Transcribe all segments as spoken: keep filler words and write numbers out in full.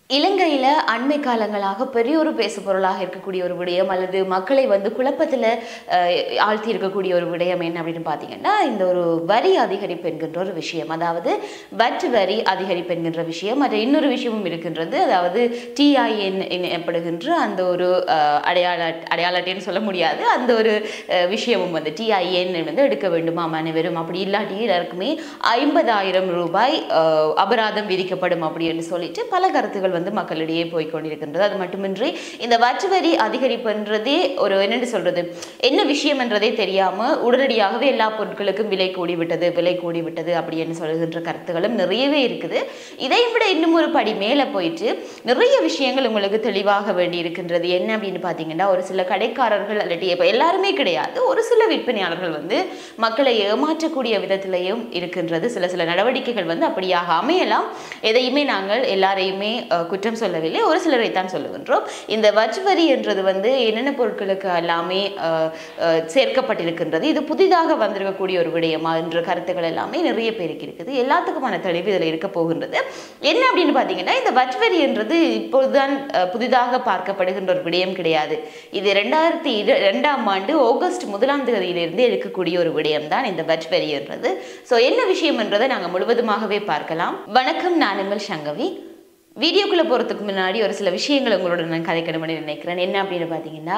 இலங்கையில அண்மை காலங்களாக பெரிய ஒரு பேசுபொருளாக இருக்கக்கூடிய ஒரு விடயம் அல்லது மக்களை வந்து குழப்பத்தில் ஆழ்த்தி இருக்கக்கூடிய ஒரு விடயம் என்ன அப்படின்னு பார்த்தீங்கன்னா இந்த ஒரு வரி அதிகரிப்பு என்கின்ற ஒரு விஷயம். அதாவது வட் வரி அதிகரிப்பு என்கின்ற விஷயம். மற்ற இன்னொரு விஷயமும் இருக்கின்றது. அதாவது டிஐஎன் எனப்படுகின்ற அந்த ஒரு அடையாள அடையாள அட்டைன்னு சொல்ல முடியாது அந்த ஒரு விஷயமும் வந்து டிஐஎன் வந்து எடுக்க வேண்டுமா அனைவரும், அப்படி இல்லாட்டி எல்லாருக்குமே ஐம்பதாயிரம் ரூபாய் அபராதம் விதிக்கப்படும் அப்படின்னு சொல்லிட்டு பல கருத்துக்கள் வந்து மக்களிடையே போய்கொண்டிருக்கின்றது. அது மட்டுமின்றி இந்த வட் வரி அதிகரிப்புன்றதே ஒரு என்னென்னு சொல்றது என்ன விஷயம் என்றதே தெரியாம உடனடியாகவே எல்லா பொருட்களுக்கும் விலை கூடிவிட்டது விலை கூடிவிட்டது அப்படின்னு சொல்லுகின்ற கருத்துகளும் நிறையவே இருக்குது. இதை விட இன்னும் ஒரு படி மேல போயிட்டு நிறைய விஷயங்கள் உங்களுக்கு தெளிவாக வேண்டி இருக்கின்றது. என்ன அப்படின்னு பாத்தீங்கன்னா ஒரு சில கடைக்காரர்கள் அல்லது எல்லாருமே கிடையாது, ஒரு சில விற்பனையாளர்கள் வந்து மக்களை ஏமாற்றக்கூடிய விதத்திலையும் இருக்கின்றது. சில சில நடவடிக்கைகள் வந்து அப்படியாக அமையலாம். எதையுமே நாங்கள் எல்லாரையுமே குற்றம் சொல்லவில்லை, ஒரு சிலரை தான் சொல்லுகின்றோம். இந்த வட் வரி என்றது வந்து என்னென்ன பொருட்களுக்கு எல்லாமே சேர்க்கப்பட்டிருக்கின்றது, இது புதிதாக வந்திருக்கக்கூடிய ஒரு விடயமா என்ற கருத்துக்கள் எல்லாமே நிறைய பேருக்கு இருக்குது. எல்லாத்துக்குமான தெளிவு இதில் இருக்க போகின்றது. என்ன அப்படின்னு பார்த்தீங்கன்னா இந்த வட் வரி என்றது இப்போதுதான் புதிதாக பார்க்கப்படுகின்ற ஒரு விடயம் கிடையாது. இது இரண்டாயிரத்தி இரண்டாம் ஆண்டு ஆகஸ்ட் முதலாம் தேதியிலிருந்து இருக்கக்கூடிய ஒரு விடயம் தான் இந்த வட் வரி என்றது. ஸோ என்ன விஷயம் என்றதை நாங்கள் முழுவதுமாகவே பார்க்கலாம். வணக்கம், நான் எம்எல் சங்கவி. வீடியோக்குள்ளே போகிறதுக்கு முன்னாடி ஒரு சில விஷயங்கள் உங்களோட நான் கதைக்கணும்னு நினைக்கிறேன். என்ன அப்படின்னு பார்த்தீங்கன்னா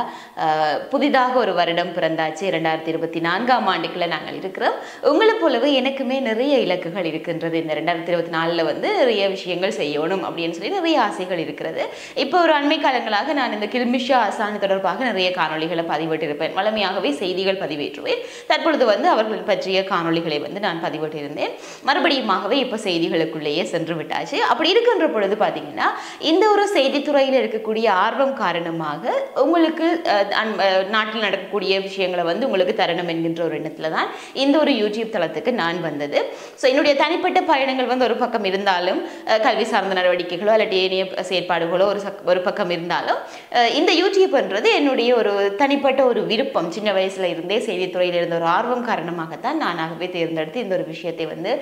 புதிதாக ஒரு வருடம் பிறந்தாச்சு, இரண்டாயிரத்தி இருபத்தி நான்காம் ஆண்டுக்குள்ளே நாங்கள் இருக்கிறோம். உங்களை போலவே எனக்குமே நிறைய இலக்குகள் இருக்கின்றது. இந்த ரெண்டாயிரத்தி இருபத்தி நாலில் வந்து நிறைய விஷயங்கள் செய்யணும் அப்படின்னு சொல்லி நிறைய ஆசைகள் இருக்கிறது. இப்போ ஒரு அண்மை காலங்களாக நான் இந்த கில்மிஷா ஆசான் தொடர்பாக நிறைய காணொலிகளை பதிவிட்டிருப்பேன். வழமையாகவே செய்திகள் பதிவேற்றுவேன். தற்பொழுது வந்து அவர்கள் பற்றிய காணொலிகளை வந்து நான் பதிவிட்டிருந்தேன். மறுபடியுமாகவே இப்போ செய்திகளுக்குள்ளேயே சென்று விட்டாச்சு. அப்படி இருக்கின்ற பொழுது பார்த்தீங்கன்னா இந்த ஒரு செய்தித்துறையில் இருக்கக்கூடிய ஆர்வம் காரணமாக உங்களுக்கு நாட்டில் நடக்கக்கூடிய விஷயங்களை வந்து உங்களுக்கு தரணும் என்கின்ற ஒரு எண்ணத்தில் தான் இந்த ஒரு யூடியூப் தளத்துக்கு நான் வந்தது. ஸோ என்னுடைய தனிப்பட்ட பயணங்கள் வந்து ஒரு பக்கம் இருந்தாலும், கல்வி சார்ந்த நடவடிக்கைகளோ அல்லது ஏனைய செயற்பாடுகளோ ஒரு ஒரு பக்கம் இருந்தாலும், இந்த யூடியூப்ன்றது என்னுடைய ஒரு தனிப்பட்ட ஒரு விருப்பம். சின்ன வயசுல இருந்தே செய்தித்துறையில் இருந்த ஒரு ஆர்வம் காரணமாகத்தான் நானாகவே தேர்ந்தெடுத்து இந்த ஒரு விஷயத்தை வந்து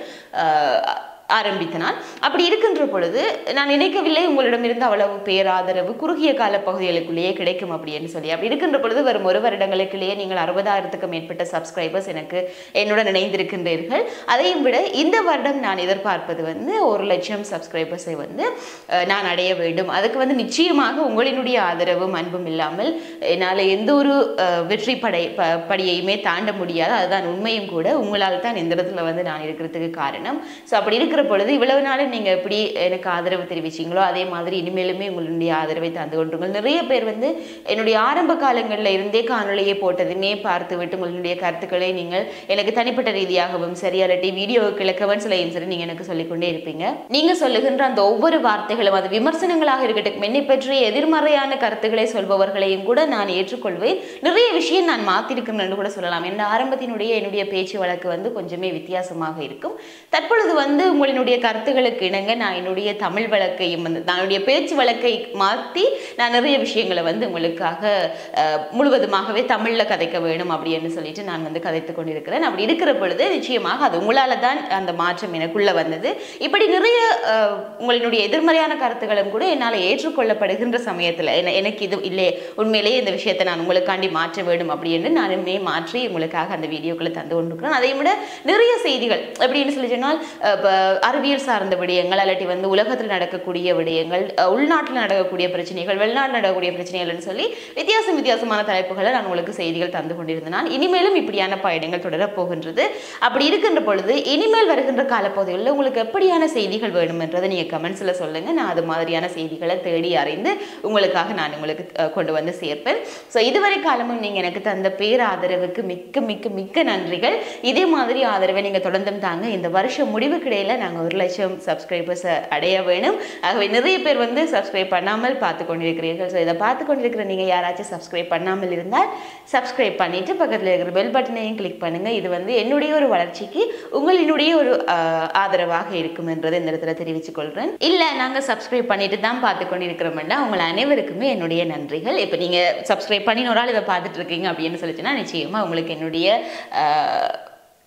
ஆரம்பித்தனான். அப்படி இருக்கின்ற பொழுது நான் நினைக்கவில்லை உங்களிடமிருந்து அவ்வளவு பேராதரவு குறுகிய கால பகுதிகளுக்குள்ளேயே கிடைக்கும் அப்படின்னு சொல்லி. அப்படி இருக்கின்ற பொழுது வரும் ஒரு வருடங்களுக்குள்ளேயே நீங்கள் அறுபதாயிரத்துக்கும் மேற்பட்ட சப்ஸ்கிரைபர்ஸ் எனக்கு என்னுடன் இணைந்திருக்கின்றீர்கள். அதையும் விட இந்த வருடம் நான் எதிர்பார்ப்பது வந்து ஒரு லட்சம் சப்ஸ்கிரைபர்ஸை வந்து நான் அடைய வேண்டும். அதுக்கு வந்து நிச்சயமாக உங்களினுடைய ஆதரவும் அன்பும் இல்லாமல் என்னால் எந்த ஒரு வெற்றி படை படியையுமே தாண்ட முடியாது. அதுதான் உண்மையும் கூட. உங்களால் தான் இந்த இடத்துல வந்து நான் இருக்கிறதுக்கு காரணம். ஸோ அப்படி இருக்கிற பொழுது இவ்வளவு நாளும் நீங்க எப்படி எனக்கு ஆதரவு தெரிவிச்சீங்களோ அதே மாதிரி இனிமேலுமே உங்களுடைய ஆதரவை தந்து கொண்டுங்கள். நிறைய பேர் வந்து என்னுடைய ஆரம்ப காலங்களில் இருந்தே காணொலியை போட்டதுமே பார்த்து விட்டு உங்களுடைய கருத்துக்களை நீங்கள் எனக்கு தனிப்பட்ட ரீதியாகவும் சரி அல்லது வீடியோவுக்கு கமெண்ட்ஸ்லையும் சரி நீங்க எனக்கு சொல்லிக்கொண்டே இருப்பீங்க. நீங்க சொல்லுகின்ற அந்த ஒவ்வொரு வார்த்தைகளும் அது விமர்சனங்களாக இருக்கட்டும், என்னை பற்றி எதிர்மறையான கருத்துக்களை சொல்பவர்களையும் கூட நான் ஏற்றுக்கொள்வேன். நிறைய விஷயம் நான் மாத்திருக்கேன் கூட சொல்லலாம். என் ஆரம்பத்தினுடைய என்னுடைய பேச்சு வழக்கு வந்து கொஞ்சமே வித்தியாசமாக இருக்கும். தற்பொழுது வந்து உங்களுடைய கருத்துக்களுக்கு இணங்க நான் என்னுடைய தமிழ் வழக்கையும் வந்து என்னுடைய பேச்சு வழக்கை மாற்றி நான் நிறைய விஷயங்களை வந்து உங்களுக்காக முழுவதுமாகவே தமிழ்ல கதைக்க வேணும் அப்படின்னு சொல்லிட்டு நான் வந்து கதைத்து கொண்டிருக்கிறேன். அப்படி இருக்கிற பொழுது நிச்சயமாக அது உங்களால தான் அந்த மாற்றம் எனக்குள்ள வந்தது. இப்படி நிறைய உங்களுடைய எதிர்மறையான கருத்துக்களும் கூட என்னால் ஏற்றுக்கொள்ளப்படுகின்ற சமயத்துல எனக்கு இது இல்லை, உண்மையிலேயே இந்த விஷயத்தை நான் உங்களுக்காண்டி மாற்ற வேண்டும் அப்படின்னு நானுமே மாற்றி உங்களுக்காக அந்த வீடியோக்களை தந்து கொண்டிருக்கிறேன். அதை விட நிறைய செய்திகள் அப்படின்னு சொல்லி சொன்னால் அறிவியல் சார்ந்த விடயங்கள் அல்லாட்டி வந்து உலகத்தில் நடக்கக்கூடிய விடயங்கள், உள்நாட்டில் நடக்கக்கூடிய பிரச்சனைகள், வெளிநாட்டில் நடக்கக்கூடிய பிரச்சனைகள்னு சொல்லி வித்தியாசம் வித்தியாசமான தலைப்புகளை நான் உங்களுக்கு செய்திகள் தந்து கொண்டிருந்தேன். இனிமேலும் இப்படியான பயணங்கள் தொடரப் போகின்றது. அப்படி இருக்கின்ற பொழுது இனிமேல் வருகின்ற காலப்பகுதிகளில் உங்களுக்கு எப்படியான செய்திகள் வேணும் என்றதை நீங்க கமெண்ட்ஸ்ல சொல்லுங்க. நான் அது மாதிரியான செய்திகளை தேடி அறிந்து உங்களுக்காக நான் உங்களுக்கு கொண்டு வந்து சேர்ப்பேன். ஸோ இதுவரை காலமும் நீங்க எனக்கு தந்த பேர் ஆதரவுக்கு மிக்க மிக்க மிக்க நன்றிகள். இதே மாதிரி ஆதரவை நீங்க தொடர்ந்தும் தாங்க. இந்த வருஷம் முடிவுக்கு இடையில நாங்கள் ஒரு லட்சம் சப்ஸ்கிரைபர்ஸை அடைய வேணும். ஆகவே நிறைய பேர் வந்து சப்ஸ்கிரைப் பண்ணாமல் பார்த்து கொண்டிருக்கிறீர்கள். ஸோ இதை பார்த்து கொண்டிருக்கிற நீங்கள் யாராச்சும் சப்ஸ்கிரைப் பண்ணாமல் இருந்தால் சப்ஸ்கிரைப் பண்ணிட்டு பக்கத்தில் இருக்கிற பெல் பட்டனையும் கிளிக் பண்ணுங்க. இது வந்து என்னுடைய ஒரு வளர்ச்சிக்கு உங்களினுடைய ஒரு ஆதரவாக இருக்கும் என்றதை இந்த இடத்துல தெரிவித்துக் கொள்கிறேன். இல்லை நாங்கள் சப்ஸ்கிரைப் பண்ணிட்டு தான் பார்த்து கொண்டிருக்கிறோம்னா உங்கள் அனைவருக்குமே என்னுடைய நன்றிகள். இப்போ நீங்கள் சப்ஸ்கிரைப் பண்ணி ஒரு ஆள் இதை பார்த்துட்டு இருக்கீங்க அப்படின்னு சொல்லிச்சுன்னா நிச்சயமாக உங்களுக்கு என்னுடைய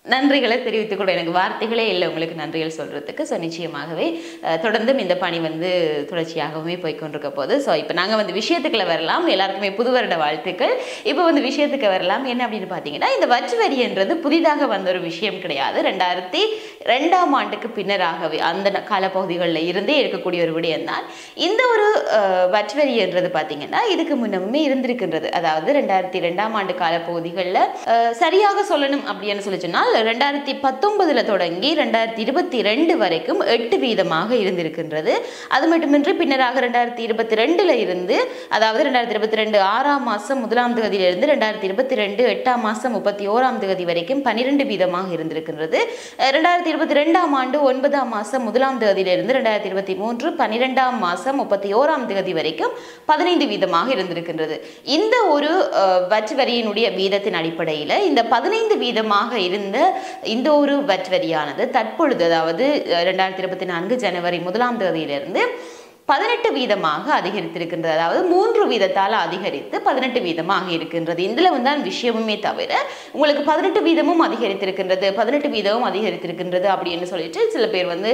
நன்றிகளை தெரிவித்துக் கூட எனக்கு வார்த்தைகளே இல்லை உங்களுக்கு நன்றிகள் சொல்றதுக்கு. ஸோ நிச்சயமாகவே தொடர்ந்தும் இந்த பணி வந்து தொடர்ச்சியாகவே போய்கொண்டிருக்க போது. ஸோ இப்போ நாங்கள் வந்து விஷயத்துக்குள்ள வரலாம். எல்லாருக்குமே புது வருட வாழ்த்துக்கள். இப்போ வந்து விஷயத்துக்கு வரலாம். என்ன அப்படின்னு பார்த்தீங்கன்னா, இந்த வரி வரின்றது புதிதாக வந்த ஒரு விஷயம் கிடையாது. ரெண்டாயிரத்தி ரெண்டாம் ஆண்டுக்கு பின்னராகவே அந்த காலப்பகுதிகளில் இருந்தே இருக்கக்கூடிய ஒரு விடயம் தான் இந்த ஒரு வரி வரி என்றது. பார்த்தீங்கன்னா இதுக்கு முன்னமே இருந்திருக்கின்றது. அதாவது ரெண்டாயிரத்தி ரெண்டாம் ஆண்டு காலப்பகுதிகளில் சரியாக சொல்லணும் அப்படின்னு சொல்லி சொன்னால் ரெண்டாயிரத்தி பத்தொன்பதுல தொடங்கி ரெண்டாயிரத்தி இருபத்தி ரெண்டு வரைக்கும் எட்டு வீதமாக இருந்திருக்கின்றது. அது மட்டுமின்றி பின்னராக ரெண்டாயிரத்தி இருபத்தி ரெண்டுல இருந்து, அதாவது ரெண்டாயிரத்தி இருபத்தி ரெண்டு ஆறாம் மாசம் முதலாம் தேதியிலிருந்து ரெண்டாயிரத்தி இருபத்தி ரெண்டு எட்டாம் மாசம் முப்பத்தி ஓராம் தேதி வரைக்கும் பன்னிரெண்டு வீதமாக இருந்திருக்கின்றது. ரெண்டாயிரத்தி இருபத்தி ரெண்டாம் ஆண்டு ஒன்பதாம் மாசம் முதலாம் தேதியிலிருந்து ரெண்டாயிரத்தி இருபத்தி மூன்று பன்னிரெண்டாம் மாசம் முப்பத்தி ஓராம் தேதி வரைக்கும் பதினைந்து வீதமாக இருந்திருக்கின்றது. இந்த ஒரு வரி வரியினுடைய வீதத்தின் அடிப்படையில் இந்த பதினைந்து வீதமாக இருந்த இந்த ஒரு வரி வரியானது தற்பொழுது, அதாவது இரண்டாயிரத்தி இருபத்தி நான்கு ஜனவரி முதலாம் தேதியிலிருந்து பதினெட்டு வீதமாக அதிகரித்திருக்கின்றது. அதாவது மூன்று வீதத்தால் அதிகரித்து பதினெட்டு வீதமாக இருக்கின்றது. இதுல வந்து விஷயமுமே தவிர உங்களுக்கு பதினெட்டு வீதமும் அதிகரித்திருக்கின்றது, பதினெட்டு வீதமும் அதிகரித்திருக்கின்றது அப்படின்னு சொல்லிட்டு சில பேர் வந்து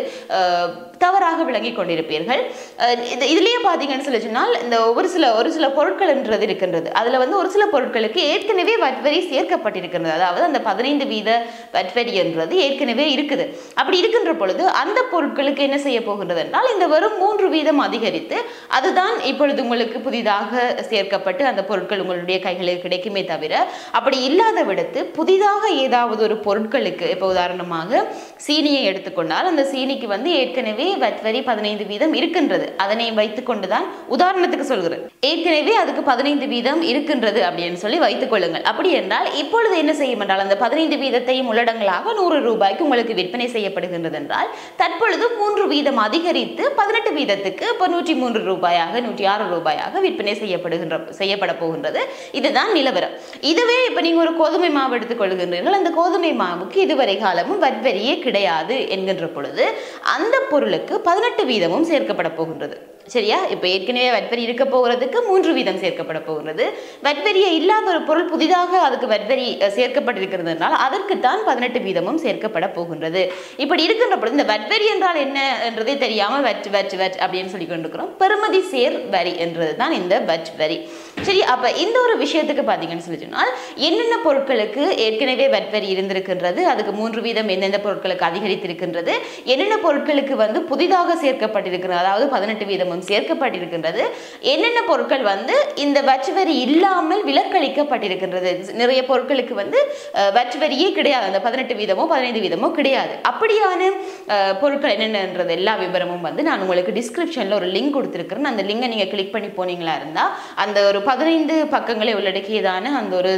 தவறாக விளங்கி கொண்டிருப்பீர்கள். இதுலயே பாத்தீங்கன்னு சொல்லி சொன்னால் இந்த ஒரு சில ஒரு சில பொருட்கள் என்றது இருக்கின்றது. அதுல வந்து ஒரு சில பொருட்களுக்கு ஏற்கனவே வரி வரி சேர்க்கப்பட்டிருக்கின்றது. அதாவது அந்த பதினைந்து வீத வரி வரி என்றது ஏற்கனவே இருக்குது. அப்படி இருக்கின்ற பொழுது அந்த பொருட்களுக்கு என்ன செய்ய போகின்றது என்றால் இந்த வெறும் மூன்று வீதம் அதிகரித்து அதுதான் இப்பொழுது உங்களுக்கு புதிதாக சேர்க்கப்பட்டு அந்த பொருட்கள் உங்களுடைய கைகளுக்கு கிடைக்குமே தவிர, அப்படி இல்லாத விடத்து புதிதாக ஏதாவது ஒரு பொருட்களுக்கு, இப்போ உதாரணமாக சீனியை எடுத்துக்கொண்டால் அந்த சீனிக்கு வந்து ஏற்கனவே வரி வரி பதினைந்து வீதம் இருக்கின்றது. அதனை வைத்துக் கொண்டுதான் உதாரணத்துக்கு சொல்கிறேன், ஏற்கனவே அதுக்கு பதினைந்து வீதம் இருக்கின்றது அப்படின்னு சொல்லி வைத்துக் கொள்ளுங்கள். அப்படி என்றால் இப்பொழுது என்ன செய்யும் என்றால் அந்த பதினைந்து வீதத்தையும் உள்ளடங்களாக நூறு ரூபாய்க்கு உங்களுக்கு விற்பனை செய்யப்படுகின்றது என்றால் தற்பொழுது மூன்று வீதம் அதிகரித்து பதினெட்டு வீதத்துக்கு இப்போ நூற்றி மூன்று ரூபாயாக நூற்றி ஆறு ரூபாயாக விற்பனை செய்யப்படுகின்ற செய்யப்பட போகின்றது. இதுதான் நிலவரம். இதுவே இப்போ நீங்க ஒரு கோதுமை மாவு எடுத்துக் கொள்கின்றீர்கள். அந்த கோதுமை மாவுக்கு இதுவரை காலமும் வரி வரியே கிடையாது என்கின்ற பொழுது அந்த பொருளுக்கு பதினெட்டு வீதமும் சேர்க்கப்பட போகின்றது. சரியா? இப்போ ஏற்கனவே வரி வரி இருக்க போகிறதுக்கு மூன்று வீதம் சேர்க்கப்பட போகிறது. வரி வரியே இல்லாத ஒரு பொருள் புதிதாக அதுக்கு வரி வரி சேர்க்கப்பட்டிருக்கிறதுனால் அதற்குத்தான் பதினெட்டு வீதமும் சேர்க்கப்பட போகின்றது. இப்படி இருக்கின்ற பொழுது இந்த வரி வரி என்றால் என்ன என்றதே தெரியாம வட் வட் வட் அப்படின்னு சொல்லி கொண்டிருக்கிறோம். பெறுமதி சேர் வரி என்றதுதான் இந்த வட் வரி. சரி, அப்ப இந்த ஒரு விஷயத்துக்கு பாத்தீங்கன்னு சொல்லி சொன்னால் என்னென்ன பொருட்களுக்கு ஏற்கனவே வரி வரி இருந்திருக்கின்றது, அதுக்கு மூன்று வீதம் எந்தெந்த பொருட்களுக்கு அதிகரித்திருக்கின்றது, என்னென்ன பொருட்களுக்கு வந்து புதிதாக சேர்க்கப்பட்டிருக்கிறது, அதாவது பதினெட்டு வீதமும் சேர்க்கப்பட்டிருக்கின்றது, என்னென்ன பொருட்கள் வந்து இந்த வரி வரி இல்லாமல் விலக்களிக்கப்பட்டிருக்கின்றது. நிறைய பொருட்களுக்கு வந்து வரி வரியே கிடையாது, அந்த பதினெட்டு வீதமோ பதினைந்து வீதமோ கிடையாது. அப்படியான பொருட்கள் என்னென்னன்றது எல்லா விவரமும் வந்து நான் உங்களுக்கு டிஸ்கிரிப்ஷன்ல ஒரு லிங்க் கொடுத்திருக்கிறேன். அந்த லிங்கை நீங்க கிளிக் பண்ணி போனீங்களா இருந்தா அந்த ஒரு பதினைந்து பக்கங்களை உள்ளடக்கியதான அந்த ஒரு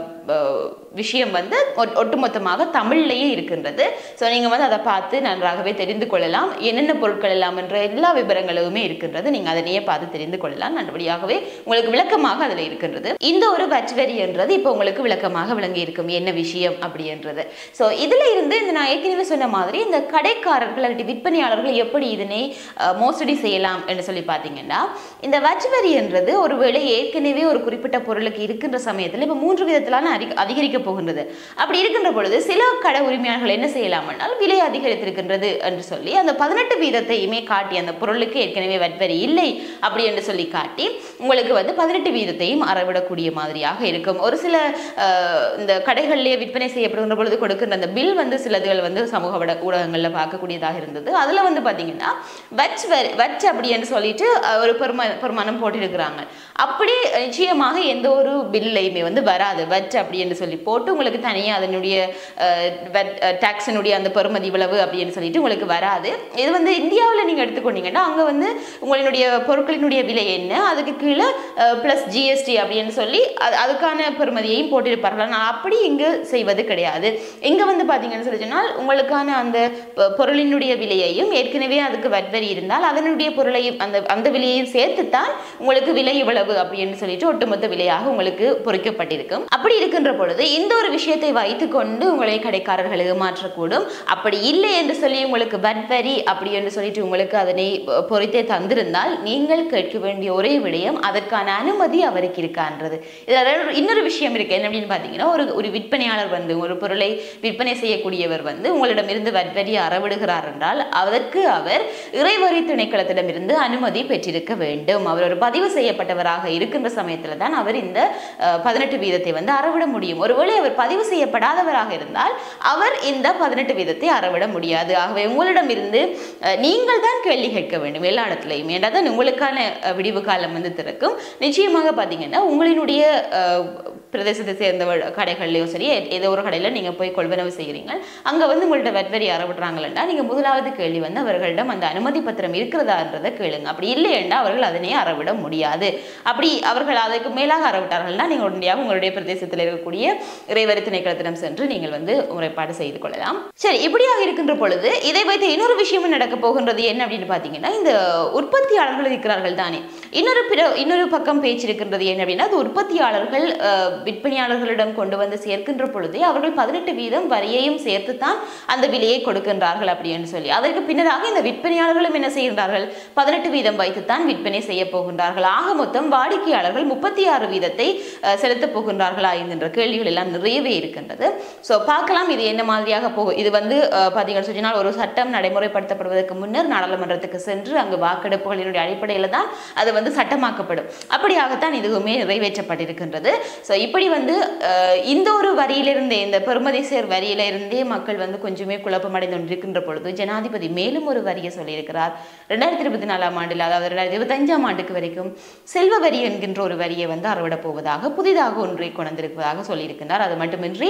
விஷயம் வந்து ஒட்டுமொத்தமாக தமிழ்லேயே இருக்கின்றது. ஸோ நீங்கள் வந்து அதை பார்த்து நன்றாகவே தெரிந்து கொள்ளலாம். என்னென்ன பொருட்கள் எல்லாம் என்ற எல்லா விவரங்களுமே இருக்கின்றது. நீங்கள் அதனையே பார்த்து தெரிந்து கொள்ளலாம். நல்லபடியாகவே உங்களுக்கு விளக்கமாக அதில் இருக்கின்றது. இந்த ஒரு வரி வரி என்றது இப்போ உங்களுக்கு விளக்கமாக விளங்கி இருக்கும் என்ன விஷயம் அப்படின்றது. ஸோ இதில் இருந்து இந்த நான் ஏற்கனவே சொன்ன மாதிரி இந்த கடைக்காரர்கள் அல்லது விற்பனையாளர்கள் எப்படி இதனை மோசடி செய்யலாம் என்று சொல்லி பார்த்தீங்கன்னா, இந்த வரி வரி என்றது ஒருவேளை ஏற்கனவே ஒரு குறிப்பிட்ட பொருளுக்கு இருக்கின்ற சமயத்தில் இப்போ மூன்று விதத்திலான அதிகரிக்க போகின்றது. அப்படி இருக்கின்ற பொழுது சில கடை உரிமையாளர்கள் என்ன செய்யலாம் என்றால் விலை அதிகரித்திருக்கின்றது என்று சொல்லி அந்த பதினெட்டு வீதத்தையுமே காட்டி அந்த பொருளுக்கு ஏற்கனவே வரி வரி இல்லை அப்படி என்று சொல்லி காட்டி உங்களுக்கு வந்து பதினெட்டு வீதத்தையும் அறவிடக்கூடிய மாதிரியாக இருக்கும். ஒரு சில இந்த கடைகளிலேயே விற்பனை செய்யப்படுகின்ற பொழுது கொடுக்கின்ற அந்த பில் வந்து சிலதுகள் வந்து சமூக ஊடகங்களில் பார்க்கக்கூடியதாக இருந்தது. அதில் வந்து பார்த்தீங்கன்னா வச் வரி வச் அப்படி என்று சொல்லிட்டு ஒரு பெருமா பெருமானம் போட்டிருக்கிறாங்க. அப்படி நிச்சயமாக எந்த ஒரு பில்லையுமே வந்து வராது. வச் அப்படி என்று சொல்லி போட்டு உங்களுக்கு தனியாக அதனுடைய டாக்ஸினுடைய அந்த பெறுமதி இவ்வளவு அப்படின்னு சொல்லிட்டு உங்களுக்கு வராது. இது வந்து இந்தியாவில் நீங்கள் எடுத்துக்கொண்டீங்கன்னா அங்கே வந்து உங்களுடைய பொருட்களினுடைய விலை என்ன, அதுக்கு கீழே பிளஸ் ஜிஎஸ்டி அப்படின்னு சொல்லி அதுக்கான பெறுமதியையும் போட்டிருப்பார்கள். ஆனால் அப்படி இங்கு செய்வது கிடையாது. இங்கே வந்து பார்த்தீங்கன்னு சொல்லி சொன்னால் உங்களுக்கான அந்த பொருளினுடைய விலையையும் ஏற்கனவே அதுக்கு வரி வரி இருந்தால் அதனுடைய பொருளையும் அந்த அந்த விலையையும் சேர்த்துத்தான் உங்களுக்கு விலை இவ்வளவு அப்படின்னு சொல்லிட்டு ஒட்டுமொத்த விலையாக உங்களுக்கு பொறிக்கப்பட்டிருக்கும். அப்படி இருக்கின்ற பொழுது இந்த ஒரு விஷயத்தை வைத்துக்கொண்டு உங்களை கடைக்காரர்கள் ஏமாற்றக்கூடும். அப்படி இல்லை என்று சொல்லி உங்களுக்கு வரி வரி அப்படி என்று சொல்லிட்டு உங்களுக்கு அதனை பொறித்தே தந்திருந்தால் நீங்கள் கேட்க வேண்டிய ஒரே விடயம் அதற்கான அனுமதி அவருக்கு இருக்கான்றது. இதில் இன்னொரு விஷயம் இருக்கு. என்ன அப்படின்னு பார்த்தீங்கன்னா, ஒரு ஒரு விற்பனையாளர் வந்து ஒரு பொருளை விற்பனை செய்யக்கூடியவர் வந்து உங்களிடமிருந்து வரி அறவிடுகிறார் என்றால் அதற்கு அவர் இறைவரி திணைக்களத்திடமிருந்து அனுமதி பெற்றிருக்க வேண்டும். அவர் ஒரு பதிவு செய்யப்பட்டவராக இருக்கின்ற சமயத்தில் தான் அவர் இந்த பதினெட்டு வீதத்தை வந்து அறவிட முடியும். ஒருவேளை அவர் பதிவு செய்யப்படாதவராக இருந்தால் அவர் இந்த பதினெட்டு வீதத்தை அறவிட முடியாது. ஆகவே உங்களிடம் இருந்து நீங்கள் தான் கேள்வி கேட்க வேண்டும் எல்லா இடத்துலையும். ஏன்டாதான் உங்களுக்கான விடிவு காலம் வந்து திறக்கும். நிச்சயமாக பார்த்தீங்கன்னா உங்களினுடைய பிரதேசத்தை சேர்ந்த கடைகள்லையோ சரி, ஏதோ ஒரு கடையில் நீங்கள் போய் கொள்வனவு செய்கிறீங்க, அங்கே வந்து உங்கள்கிட்ட வரி அறவிடுறாங்களா, நீங்கள் முதலாவது கேள்வி வந்து அவர்களிடம் அந்த அனுமதி பத்திரம் இருக்கிறதான்றதை கேளுங்க. அப்படி இல்லையென்றா அவர்கள் அதனை அறவிட முடியாது. அப்படி அவர்கள் அதற்கு மேலாக அறவிட்டார்கள்னா நீங்கள் உடனடியாக உங்களுடைய பிரதேசத்தில் இருக்கக்கூடிய இறைவரி திணைக்களத்திடம் சென்று நீங்கள் வந்து முறைப்பாடு செய்து கொள்ளலாம். சரி, இப்படியாக இருக்கின்ற பொழுது இதை வைத்து இன்னொரு விஷயமும் நடக்க போகின்றது. என்ன அப்படின்னு பார்த்தீங்கன்னா, இந்த உற்பத்தியாளர்கள் இருக்கிறார்கள் தானே, இன்னொரு பிற இன்னொரு பக்கம் பேச்சு இருக்கின்றது. என்ன அப்படின்னா, அது உற்பத்தியாளர்கள் விற்பனையாளர்களிடம் கொண்டு வந்து சேர்க்கின்ற பொழுது அவர்கள் பதினெட்டு வீதம் வரியையும் சேர்த்து தான் அந்த விலையை கொடுக்கின்றார்கள் அப்படின்னு சொல்லி, அதற்கு பின்னராக இந்த விற்பனையாளர்களும் என்ன செய்கின்றார்கள், பதினெட்டு வீதம் வைத்துத்தான் விற்பனை செய்ய போகின்றார்கள். ஆக மொத்தம் வாடிக்கையாளர்கள் முப்பத்தி ஆறு வீதத்தை செலுத்த போகின்றார்களா என்கின்ற கேள்விகள் எல்லாம் நிறையவே இருக்கின்றது. ஸோ பார்க்கலாம் இது என்ன மாதிரியாக போகும். இது வந்து பார்த்தீங்கன்னு சொன்னால் ஒரு சட்டம் நடைமுறைப்படுத்தப்படுவதற்கு முன்னர் நாடாளுமன்றத்துக்கு சென்று அங்கு வாக்கெடுப்புகளினுடைய அடிப்படையில் தான் அது வந்து சட்டமாக்கப்படும். அப்படியாகத்தான் இதுவுமே நிறைவேற்றப்பட்டிருக்கின்றது. ஸோ இப்படி வந்து இந்த ஒரு வரியிலிருந்தே, இந்த பெறுமதி சேர் வரியிலிருந்தே மக்கள் வந்து கொஞ்சமே குழப்பமடைந்து கொண்டிருக்கின்ற பொழுது ஜனாதிபதி மேலும் ஒரு வரியை சொல்லியிருக்கிறார். ரெண்டாயிரத்தி இருபத்தி நாலாம் ஆண்டில், அதாவது ரெண்டாயிரத்தி இருபத்தி அஞ்சாம் ஆண்டுக்கு வரைக்கும் செல்வ வரி என்கின்ற ஒரு வரியை வந்து அறவிட போவதாக புதிதாக ஒன்றை கொண்டிருப்பதாக சொல்லியிருக்கிறார். அது மட்டுமின்றி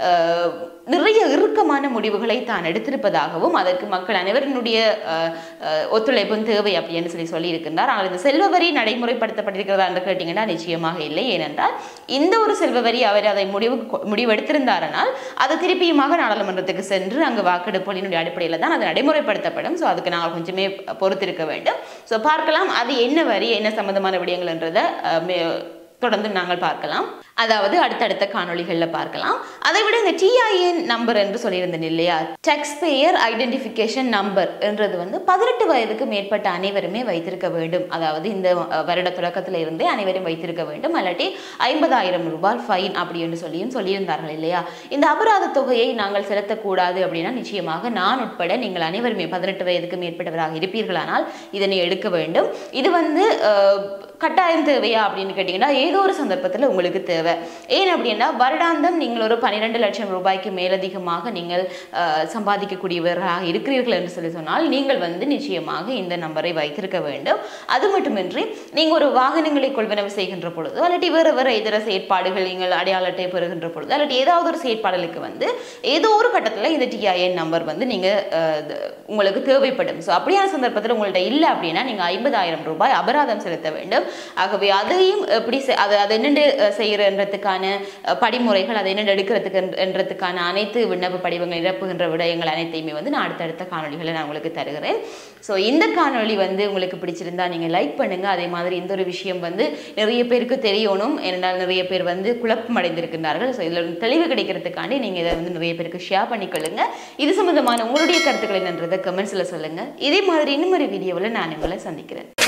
நிறைய இறுக்கமான முடிவுகளை தான் எடுத்திருப்பதாகவும் அதற்கு மக்கள் அனைவரினுடைய ஒத்துழைப்பும் தேவை அப்படின்னு சொல்லி சொல்லியிருக்கின்றார். ஆனால் இந்த செல்வ வரி நடைமுறைப்படுத்தப்பட்டிருக்கிறதா என்று கேட்டீங்கன்னா நிச்சயமாக இல்லை. ஏனென்றால் இந்த ஒரு செல்வ வரி அவர் அதை முடிவு முடிவெடுத்திருந்தாரனால் அது திருப்பியுமாக நாடாளுமன்றத்துக்கு சென்று அங்கு வாக்கெடுப்புகளினுடைய அடிப்படையில் தான் அது நடைமுறைப்படுத்தப்படும். ஸோ அதுக்கு நாங்கள் கொஞ்சமே பொறுத்திருக்க வேண்டும். ஸோ பார்க்கலாம் அது என்ன வரி, என்ன சம்பந்தமான விடயங்கள் என்றதை தொடர்ந்து நாங்கள் பார்க்கலாம். அதாவது அடுத்தடுத்த காணொளிகளில் பார்க்கலாம். அதை விட இந்த டிஐஎன் நம்பர் என்று சொல்லியிருந்தேன் இல்லையா, டாக்ஸ் பேயர் ஐடென்டிஃபிகேஷன் நம்பர் என்றது வந்து பதினெட்டு வயதுக்கு மேற்பட்ட அனைவருமே வைத்திருக்க வேண்டும். அதாவது இந்த வருட தொடக்கத்தில் இருந்தே அனைவரும் வைத்திருக்க வேண்டும். அல்லாட்டி ஐம்பதாயிரம் ரூபாய் ஃபைன் அப்படி என்று சொல்லியும் சொல்லியிருந்தார்கள் இல்லையா. இந்த அபராத தொகையை நாங்கள் செலுத்தக்கூடாது அப்படின்னா நிச்சயமாக நான் உட்பட நீங்கள் அனைவருமே பதினெட்டு வயதுக்கு மேற்பட்டவராக இருப்பீர்களானால் இதனை எடுக்க வேண்டும். இது வந்து கட்டாயம் தேவையா அப்படின்னு கேட்டீங்கன்னா ஏதோ ஒரு சந்தர்ப்பத்தில் உங்களுக்கு தேவை. ஏன் அப்படின்னா வருடாந்தம் நீங்கள் ஒரு பன்னிரெண்டு லட்சம் ரூபாய்க்கு மேலதிகமாக நீங்கள் சம்பாதிக்கக்கூடியவர்களாக இருக்கிறீர்கள் என்று சொல்லி சொன்னால் நீங்கள் வந்து நிச்சயமாக இந்த நம்பரை வைத்திருக்க வேண்டும். அது மட்டுமின்றி நீங்கள் ஒரு வாகனங்களை கொள்வனவு செய்கின்ற பொழுது அல்லாட்டி வேறு வேறு இதர செயற்பாடுகள் நீங்கள் அடையாள அட்டை பெறுகின்ற பொழுது அல்லாட்டி ஏதாவது ஒரு செயற்பாடுகளுக்கு வந்து ஏதோ ஒரு கட்டத்தில் இந்த டிஐஎன் நம்பர் வந்து நீங்கள் உங்களுக்கு தேவைப்படும். ஸோ அப்படியான சந்தர்ப்பத்தில் உங்கள்கிட்ட இல்லை அப்படின்னா நீங்கள் ஐம்பதாயிரம் ரூபாய் அபராதம் செலுத்த வேண்டும். ஆகவே அதையும் எப்படி அது அது என்னென்று செய்கிறன்றதுக்கான படிமுறைகள், அதை என்னென்று எடுக்கிறதுக்கு என்றதுக்கான அனைத்து விண்ணப்ப படிவங்கள் நிரப்புகின்ற விடயங்கள் அனைத்தையுமே வந்து நான் அடுத்தடுத்த காணொலிகளை நான் உங்களுக்கு தருகிறேன். ஸோ இந்த காணொலி வந்து உங்களுக்கு பிடிச்சிருந்தா நீங்கள் லைக் பண்ணுங்கள். அதே மாதிரி இந்த ஒரு விஷயம் வந்து நிறைய பேருக்கு தெரியணும். ஏனென்றால் நிறைய பேர் வந்து குழப்பம் அடைந்திருக்கின்றார்கள். ஸோ இதில் தெளிவு கிடைக்கிறதுக்காண்டி நீங்கள் இதை வந்து நிறைய பேருக்கு ஷேர் பண்ணிக்கொள்ளுங்க. இது சம்பந்தமான உங்களுடைய கருத்துக்கள் என்னன்றதை கமெண்ட்ஸில் சொல்லுங்கள். இதே மாதிரி இன்னும் ஒரு வீடியோவில் நான் உங்களை சந்திக்கிறேன்.